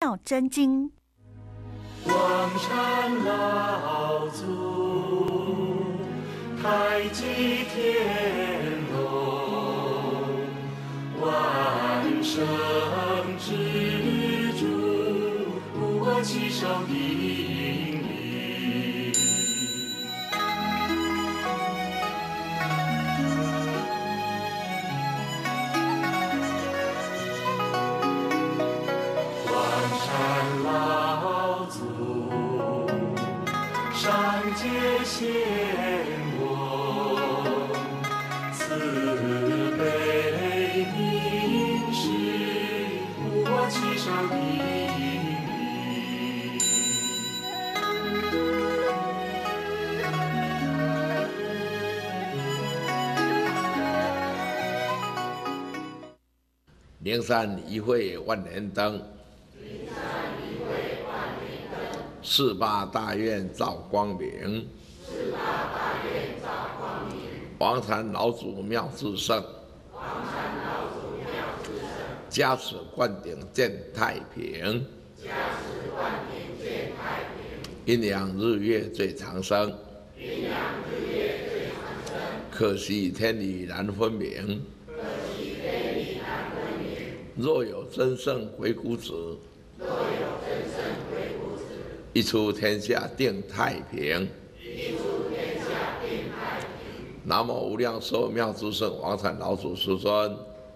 妙真经。 广山老祖，太极天龙，万圣之主，我齐手引领。广山老祖，上界显我，慈悲明示，我齐手引领。 灵山一会万年灯，48大愿照光明，王禅老祖妙智胜，加持灌顶见太平，阴阳日月最长生，可惜天理难分明。若有真圣鬼谷子，一出天下定太平。南无无量寿妙智胜王禅老祖师尊。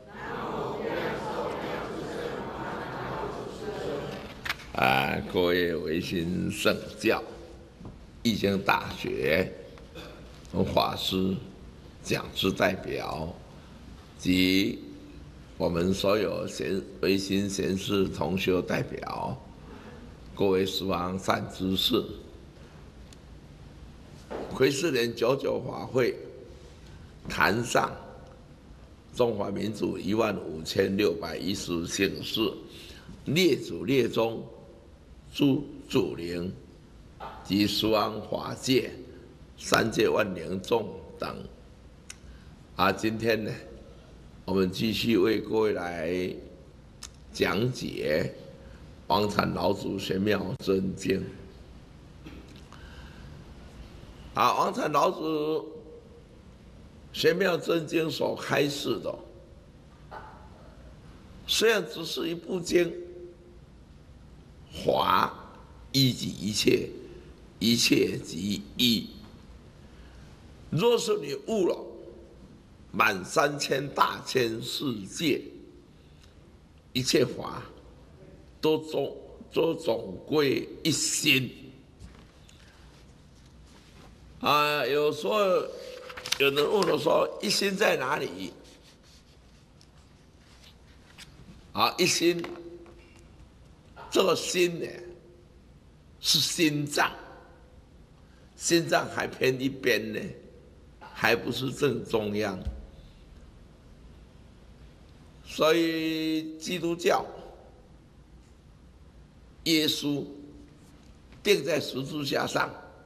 各位维新圣教、易经大学法师、讲师代表及我们所有维新贤士同修代表，各位十方善知识，癸巳年99法会坛上中华民族15610姓氏列祖列宗诸祖灵及十方法界三界万灵众等。今天呢，我们继续为各位来讲解王禅老祖玄妙真经。王禅老祖玄妙真经所开示的，虽然只是一部经，法一即一切，一切即一。若是你悟了满3000大千世界一切法都总归一心。有时候有人问我说，一心在哪里？一心，这个心呢是心脏，心脏还偏一边呢，还不是正中央。所以基督教耶稣钉在十字架上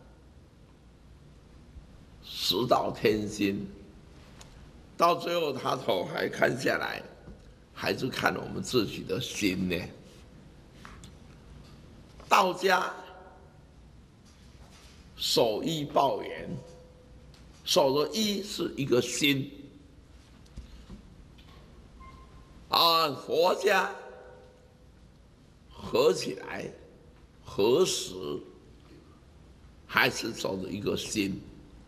10道天心，到最后他头还看下来，还是看我们自己的心呢。道家守一抱元，守的一是一个心。佛家合起来合十，还是守着一个心。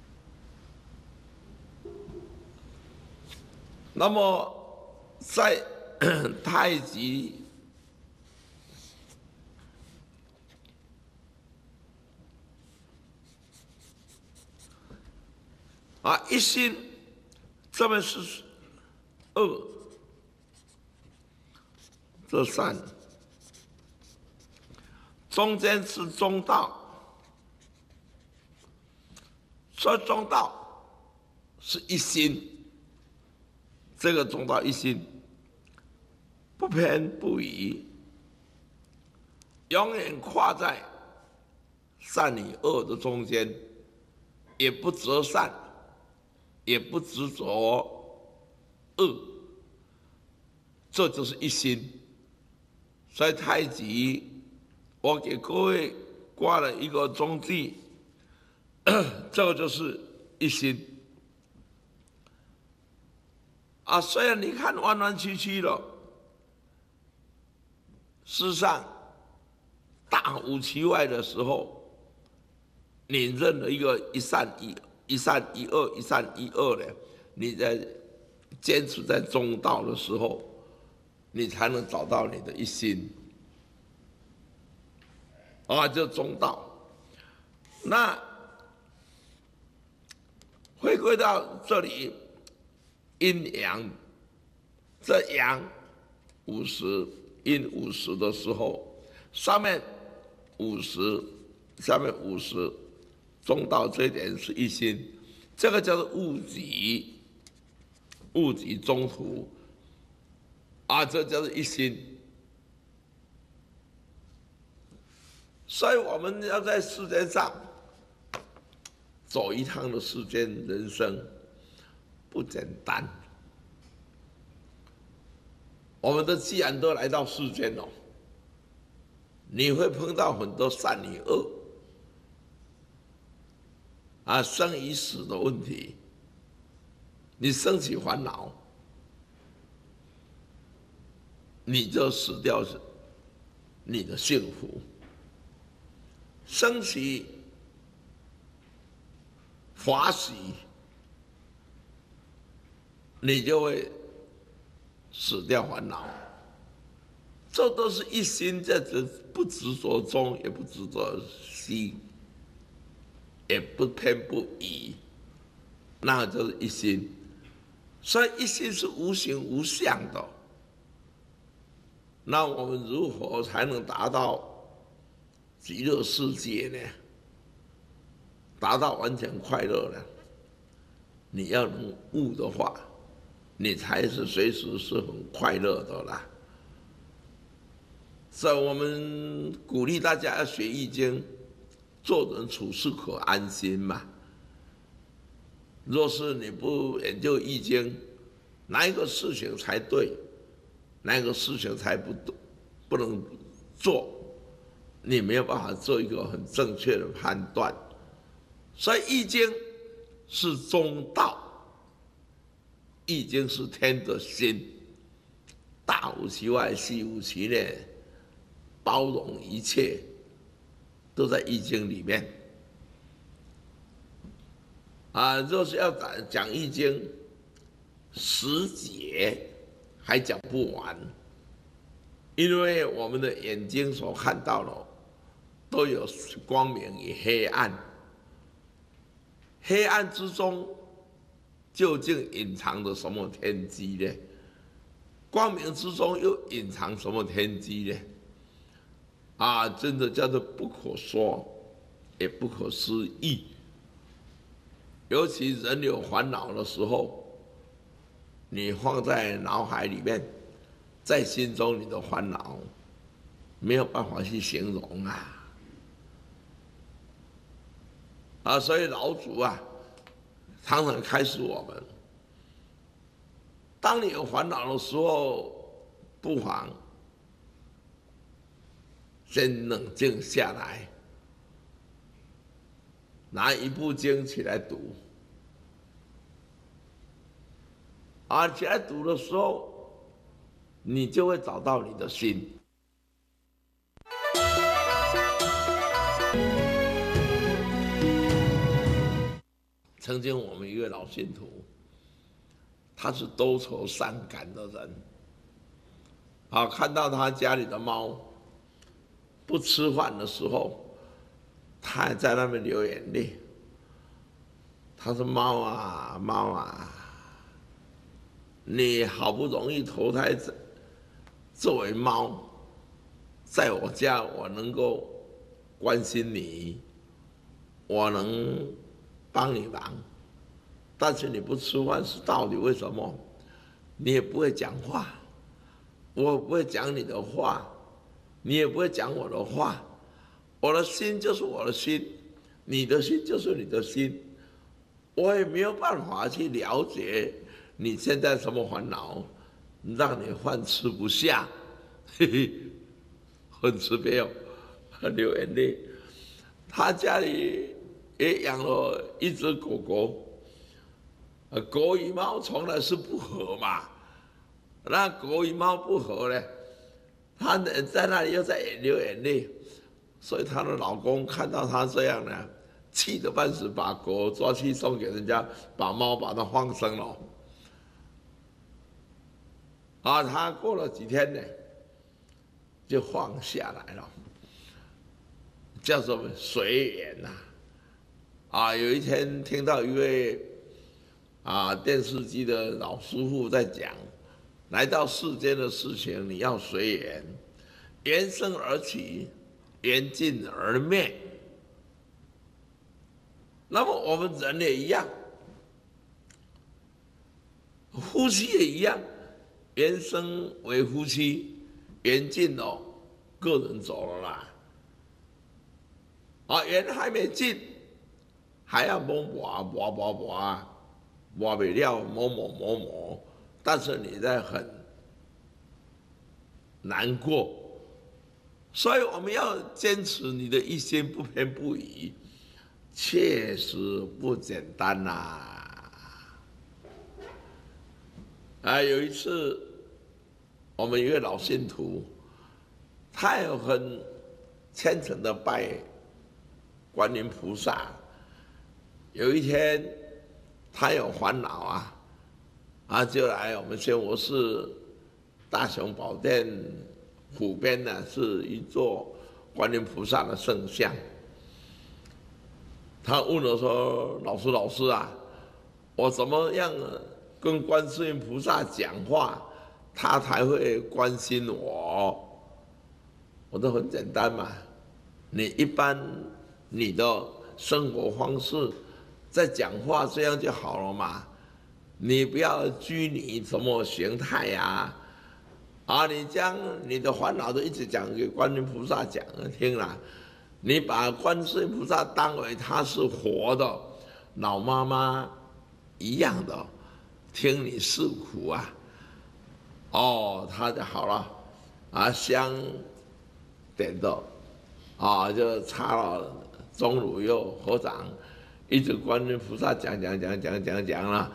那么在太极一心，这边是2，这3，中间是中道，所以中道是一心。这个中道一心，不偏不倚，永远跨在善与恶的中间，也不择善，也不执着恶，这就是一心。 所以太极，我给各位挂了一个中句，这个就是一心。虽然你看弯弯曲曲了，事实上大无其外的时候，你认了一个一善一恶，一善一恶的，你在坚持在中道的时候，你才能找到你的一心。就中道。那回归到这里，阴阳，这阳50，阴50的时候，上面50，下面50，中道这一点是一心，这个叫做物极，物极中途，这叫做一心。所以我们要在世间上走一趟的世间人生不简单。我们既然都来到世间了，你会碰到很多善与恶，生与死的问题。你生起烦恼，你就死掉你的幸福。升起法喜，你就会死掉烦恼。这都是一心在不执着中，也不执着西，也不偏不倚，那就是一心。所以一心是无形无相的。那我们如何才能达到极乐世界呢？达到完全快乐呢？你要能悟的话，你才是随时是很快乐的啦。所以我们鼓励大家要学易经，做人处事可安心嘛。若是你不研究易经，哪一个事情才对，哪一个事情才不能做，你没有办法做一个很正确的判断。所以易经是中道，易经是天的心，大无其外，细无其内，包容一切，都在易经里面。若是要讲易经10节还讲不完，因为我们的眼睛所看到的都有光明与黑暗，黑暗之中究竟隐藏着什么天机呢？光明之中又隐藏什么天机呢？真的叫做不可说，也不可思议。尤其人有烦恼的时候，你放在脑海里面，在心中，你的烦恼没有办法去形容所以老祖常常开示我们，当你有烦恼的时候，不妨先冷静下来，拿一部经起来读，起来读的时候，你就会找到你的心。曾经我们一位老信徒，他是多愁善感的人，看到他家里的猫不吃饭的时候，他还在那边流眼泪。他说：“猫啊，猫啊，你好不容易投胎作为猫，在我家我能够关心你，我能帮你忙，但是你不吃饭是道理，为什么？你也不会讲话，我不会讲你的话，你也不会讲我的话。我的心就是我的心，你的心就是你的心，我也没有办法去了解你现在什么烦恼，让你饭吃不下。嘿嘿， 很慈悲哦，流眼泪。他家里也养了一只狗狗，狗与猫从来是不和嘛，那狗与猫不和呢，他在那里又在流眼泪，所以她的老公看到她这样呢，气得半死，把狗抓去送给人家，把它放生了。他过了几天呢，就放下来了，叫做随缘呐。有一天听到一位电视机的老师傅在讲，来到世间的事情你要随缘，缘生而起，缘尽而灭。那么我们人也一样，夫妻也一样，缘生为夫妻，缘尽了，个人走了啦。缘还没尽，还要磨不了磨，但是你在很难过，所以我们要坚持你的一心不偏不倚，确实不简单有一次，我们一位老信徒，他也很虔诚的拜观音菩萨。有一天，他有烦恼就来我们宣武寺大雄宝殿湖边呢，是一座观音菩萨的圣像。他问我说：“老师我怎么样跟观世音菩萨讲话，他才会关心我？”我说很简单嘛，你一般你的生活方式在讲话这样就好了嘛，你不要拘泥什么形态你将你的烦恼都一直讲给观音菩萨讲听了，你把观世音菩萨当为他是活的老妈妈一样的，听你诉苦他就好了香点的就插了钟乳釉合掌，一直观音菩萨讲了。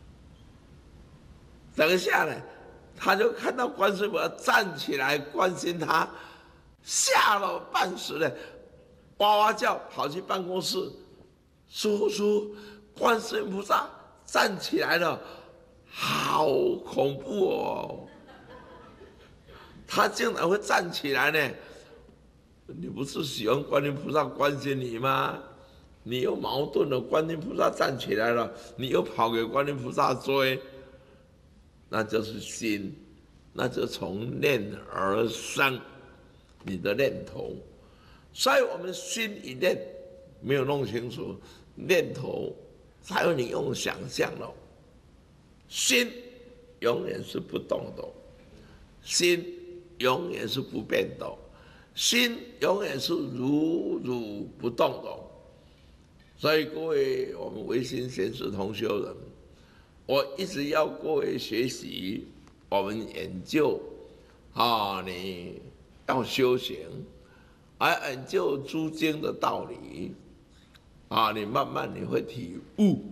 等一下呢，他就看到观世音菩萨站起来关心他，吓了半死呢，哇哇叫跑去办公室，叔，观世音菩萨站起来了，好恐怖哦！他竟然会站起来呢？你不是喜欢观音菩萨关心你吗？你有矛盾了，观音菩萨站起来了，你又跑给观音菩萨追，那就是心，那就从念而生你的念头。所以我们心一念没有弄清楚，念头才有你用想象了。心永远是不动的，心永远是不变的，心永远是如如不动的。所以各位我们唯心贤士同修人，我一直要各位学习，我们研究你要修行，而研究诸经的道理你慢慢你会体悟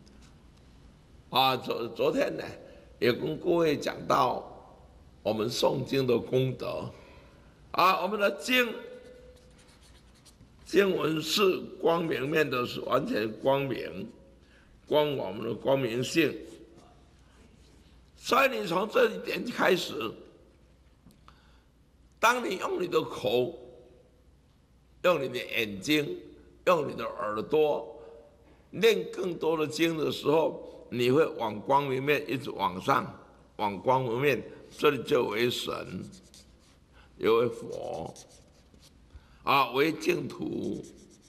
昨天呢也跟各位讲到我们诵经的功德我们的经文是光明面的，是完全光明，光我们的光明性。所以你从这一点开始，当你用你的口、用你的眼睛、用你的耳朵念更多的经的时候，你会往光明面一直往上，往光明面，这里就为神，又为佛为净土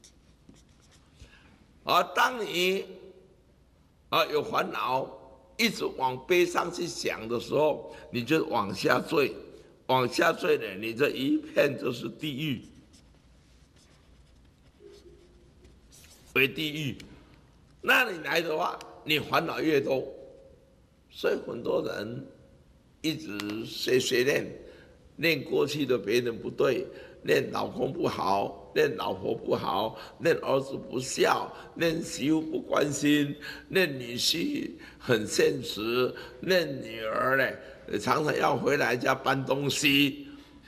当你有烦恼，一直往悲伤去想的时候，你就往下坠，往下坠呢，你这一片就是地狱，为地狱。那你来的话，你烦恼越多，所以很多人一直随念， 念过去的别人不对，念老公不好，念老婆不好，念儿子不孝，念媳妇不关心，念女婿很现实，念女儿呢常常要回来家搬东西，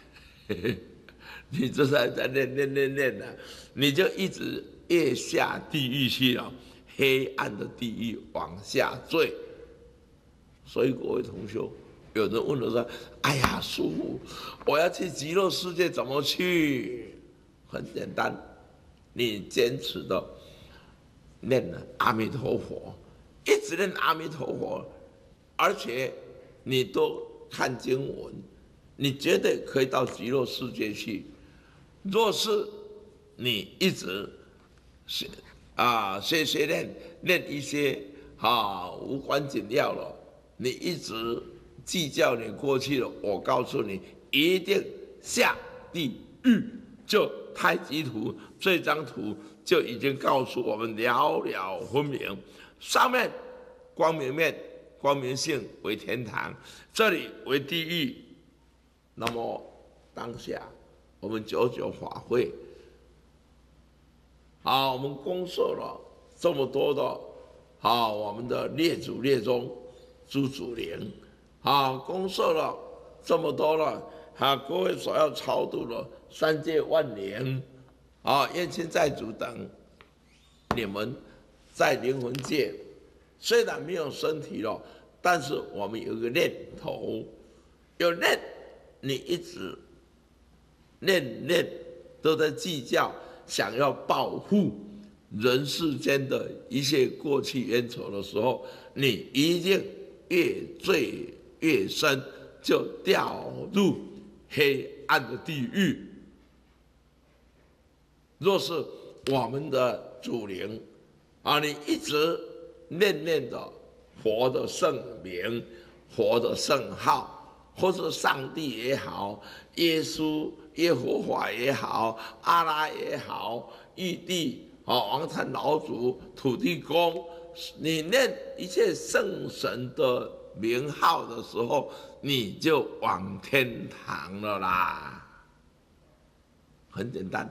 你这是在念的，你就一直越下地狱去了，黑暗的地狱往下坠。所以各位同学，有人问我说：“哎呀，师父，我要去极乐世界怎么去？”很简单，你坚持的念阿弥陀佛，一直念阿弥陀佛，而且你都看经文，你绝对可以到极乐世界去。若是你一直念一些无关紧要了，你一直计较你过去了，我告诉你，一定下地狱。就太极图这张图就已经告诉我们了了分明，上面光明面、光明性为天堂，这里为地狱。那么当下我们99法会，我们公设了这么多的我们的列祖列宗诸祖灵，公设了这么多了各位所要超度的3界万灵，冤亲债主等，你们在灵魂界虽然没有身体了，但是我们有一个念头，有念，你一直念都在计较，想要保护人世间的一切过去冤仇的时候，你一定越罪越深，就掉入黑暗的地狱。若是我们的祖灵你一直念的佛的圣名、佛的圣号，或是上帝也好，耶稣、耶和华也好，阿拉也好，玉帝王禅老祖、土地公，你念一切圣神的名号的时候，你就往天堂了啦，很简单。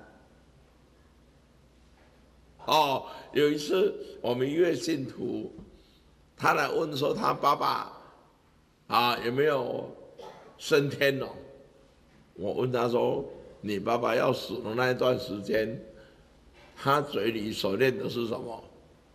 有一次我们一位信徒，他来问说他爸爸有没有升天了？我问他说，你爸爸要死的那一段时间，他嘴里所念的是什么？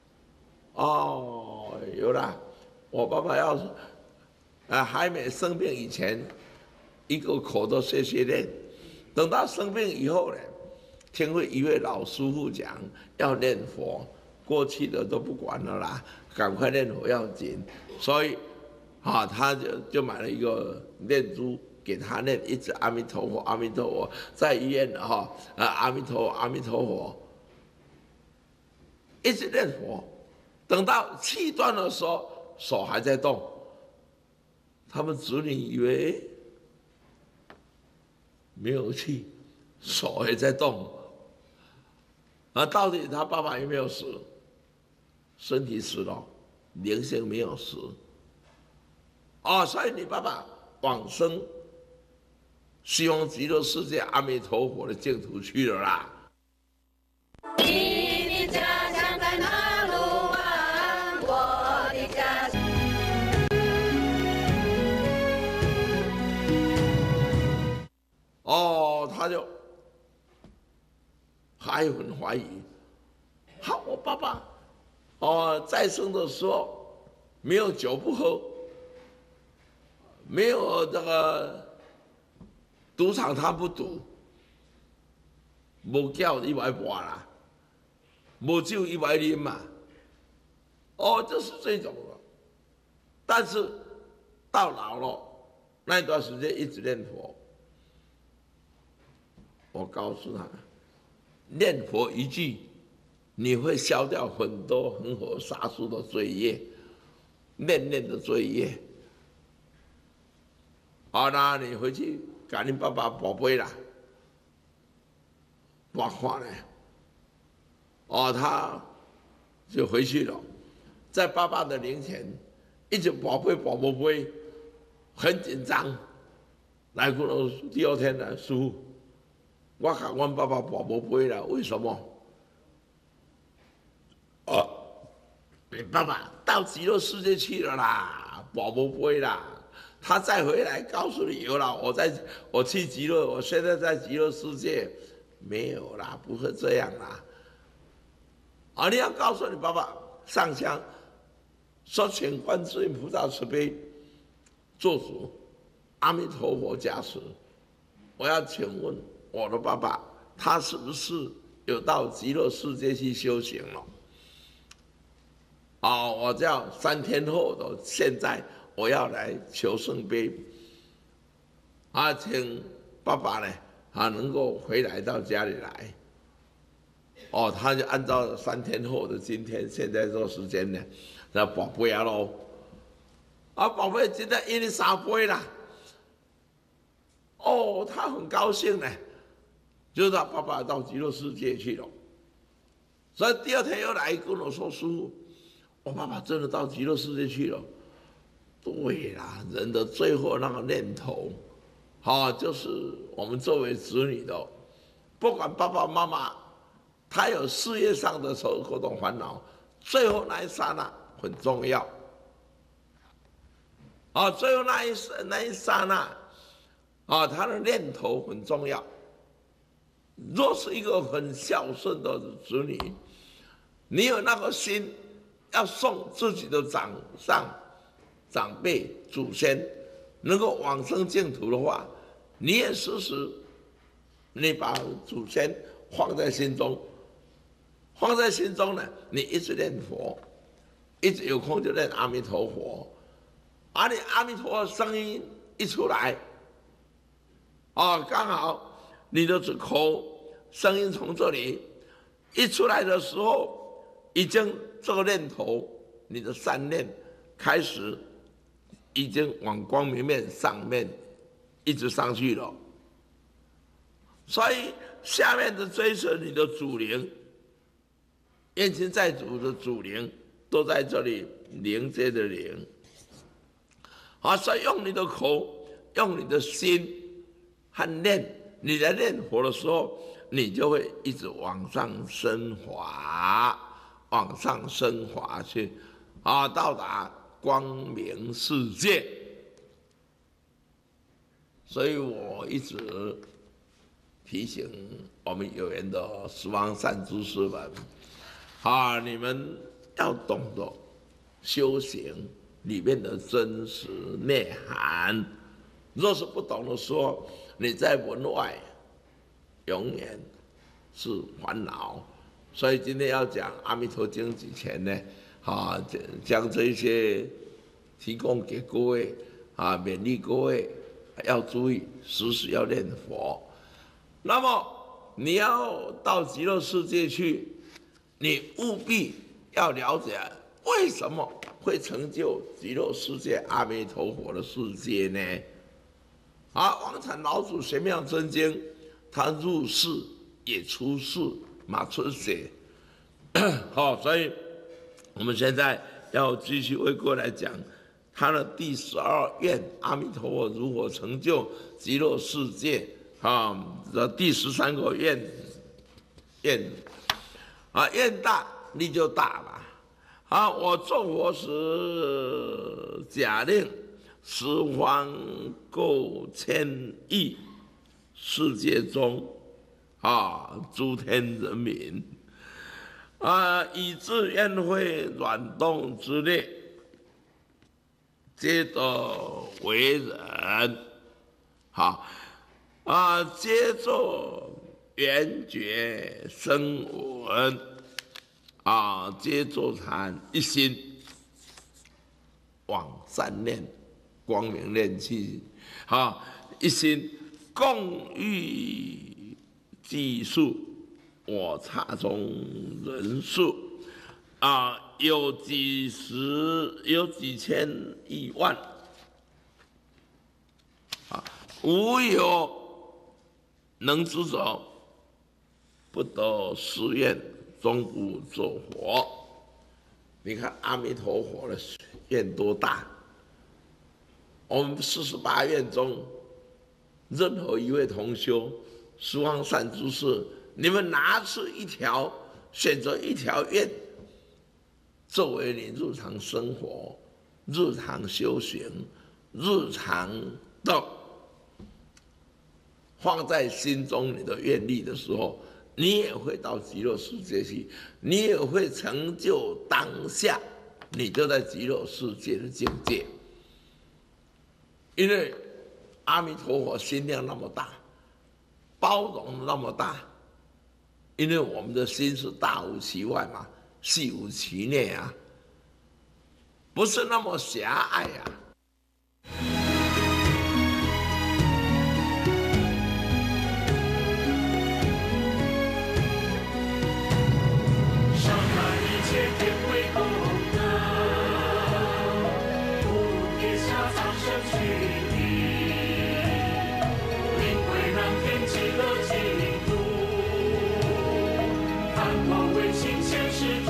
有啦，我爸爸要还没生病以前，一个口都谢谢念，等到生病以后呢，听会一位老师傅讲要念佛，过去的都不管了啦，赶快念佛要紧，所以他就买了一个念珠给他念，一直阿弥陀佛阿弥陀佛，在医院阿弥陀佛阿弥陀佛，一直念佛，等到气断的时候，手还在动，他们子女以为没有气，手也在动。到底他爸爸有没有死？身体死了，灵性没有死。所以你爸爸往生西方极乐世界阿弥陀佛的净土去了啦。 你的家乡在哪路啊？我的家乡。 他就还很怀疑，我爸爸在生的时候没有酒不喝，没有这个赌场他不赌，无叫伊来博啦，无酒伊来啉嘛，就是这种了。但是到老了那段时间一直念佛，我告诉他，念佛一句，你会消掉很多恒河沙数的罪业，念的罪业。那你回去给你爸爸宝贝啦，拨看呢。他就回去了，在爸爸的灵前一直宝贝，很紧张。 来过了第二天呢，师父，我甲阮爸爸跋无杯了，为什么？你爸爸到极乐世界去了啦，跋无杯啦。他再回来告诉你有了，我去极乐，我现在在极乐世界，没有啦，不会这样啦。你要告诉你爸爸上香，说请观世音菩萨慈悲做主，阿弥陀佛加持。我要请问我的爸爸，他是不是有到极乐世界去修行了？我叫3天后的现在，我要来求圣杯，请爸爸呢，能够回来到家里来。他就按照3天后的今天，现在这个时间呢，那宝贝啊喽，宝贝今天因你3杯啦，他很高兴呢，就是他爸爸到极乐世界去了，所以第二天又来跟我说，师父，我爸爸真的到极乐世界去了。对啦，人的最后那个念头，就是我们作为子女的，不管爸爸妈妈他有事业上的各种烦恼，最后那一刹那很重要。最后那一刹那，他的念头很重要。若是一个很孝顺的子女，你有那个心，要送自己的长辈、祖先能够往生净土的话，你也时时你把祖先放在心中，呢，你一直念佛，一直有空就念阿弥陀佛，你阿弥陀佛声音一出来，刚好你的口声音从这里一出来的时候，已经这个念头，你的善念开始已经往光明面上面一直上去了，所以下面的追随你的祖灵，冤亲债主的祖灵都在这里灵界的灵，所以用你的口，用你的心和念，你在念佛的时候，你就会一直往上升华，去，到达光明世界。所以我一直提醒我们有缘的十方善知识们，你们要懂得修行里面的真实内涵。若是不懂的时候，你在门外永远是烦恼。所以今天要讲《阿弥陀经》之前呢，将这些提供给各位，勉励各位要注意，时时要念佛。那么你要到极乐世界去，你务必要了解为什么会成就极乐世界阿弥陀佛的世界呢？王禅老祖玄妙真经，他入世也出世，马出血。所以我们现在要继续为各位来讲他的第12愿，阿弥陀佛如何成就极乐世界的第13个愿。愿大力就大吧。我做佛时，假令十方购千亿世界中诸天人民以至愿会软动之列，皆得为人，皆作圆觉声闻，皆作禅一心，往善念，光明念去，一心共欲计数，我刹中人数，有几十，有几千亿万，无有能知者，不得誓愿，终不作佛。你看阿弥陀佛的愿多大！我们48愿中任何一位同修，十方善知识，你们拿出一条，选择一条愿，作为你日常生活、日常修行、日常的放在心中你的愿力的时候，你也会到极乐世界去，你也会成就当下你就在极乐世界的境界。因为阿弥陀佛心量那么大，包容那么大，因为我们的心是大无其外嘛，细无其内啊，不是那么狭隘啊。 上满一切天为功德，普天下苍生去地，灵归南天极乐净土，凡我唯心前世。